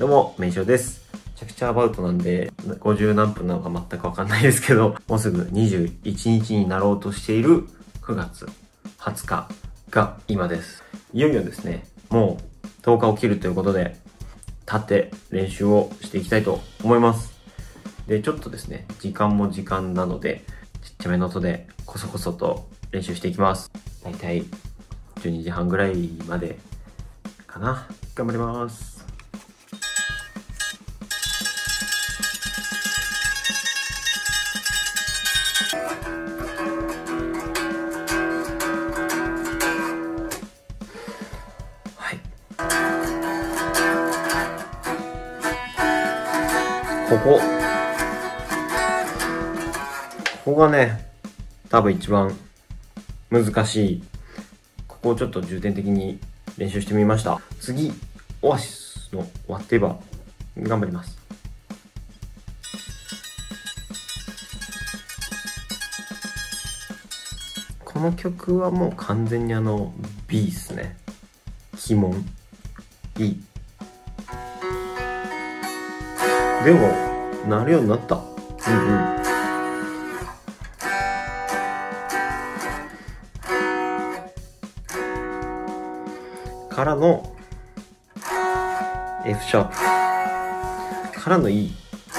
どうも、名称です。めちゃくちゃアバウトなんで、50何分なのか全くわかんないですけど、もうすぐ21日になろうとしている9月20日が今です。いよいよですね、もう10日を切るということで、立って練習をしていきたいと思います。で、ちょっとですね、時間も時間なので、ちっちゃめの音でコソコソと練習していきます。だいたい12時半ぐらいまでかな。頑張ります。はい。ここがね、多分一番難しい。ここをちょっと重点的に練習してみました。次、オアシスのWhatever頑張ります。この曲はもう完全にB っすね。鬼門 E。でも、鳴るようになった。からの F シャープからの E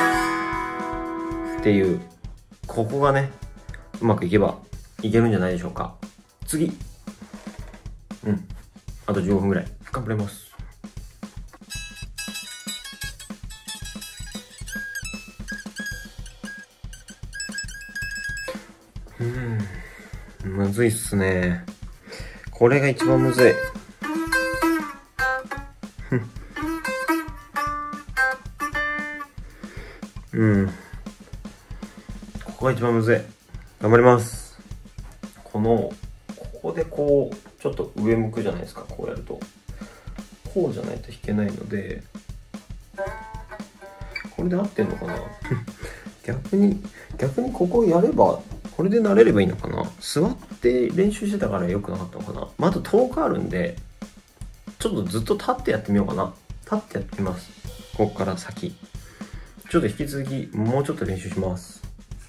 っていう、ここがね、うまくいけばいけるんじゃないでしょうか。次。あと15分ぐらい頑張ります。むずいっすね。これが一番むずい。ここが一番むずい。頑張ります。ここでこう、ちょっと上向くじゃないですか、こうやると。こうじゃないと弾けないので、これで合ってんのかな逆にここやれば、これで慣れればいいのかな。座って練習してたから良くなかったのかな。あと10日あるんで、ちょっとずっと立ってやってみようかな。立ってやってみます。ここから先。ちょっと引き続き、もうちょっと練習します。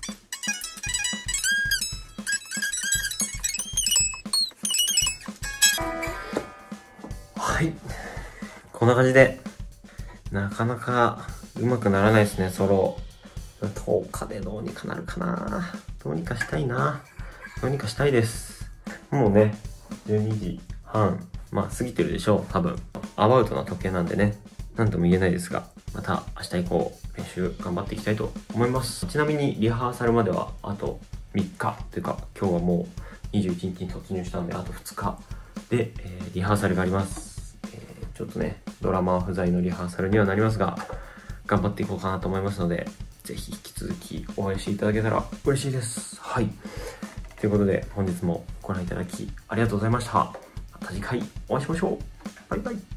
はい。こんな感じで、なかなかうまくならないですね、ソロ。10日でどうにかなるかな。どうにかしたいな。どうにかしたいです。もうね、12時半、過ぎてるでしょう、多分。アバウトな時計なんでね、なんとも言えないですが、また明日以降、練習頑張っていきたいと思います。ちなみにリハーサルまではあと3日というか、今日はもう21日に突入したんで、あと2日で、リハーサルがあります。ちょっとね、ドラマー不在のリハーサルにはなりますが、頑張っていこうかなと思いますので、ぜひ引き続き応援していただけたら嬉しいです。はい。ということで、本日もご覧いただきありがとうございました。また次回お会いしましょう。バイバイ。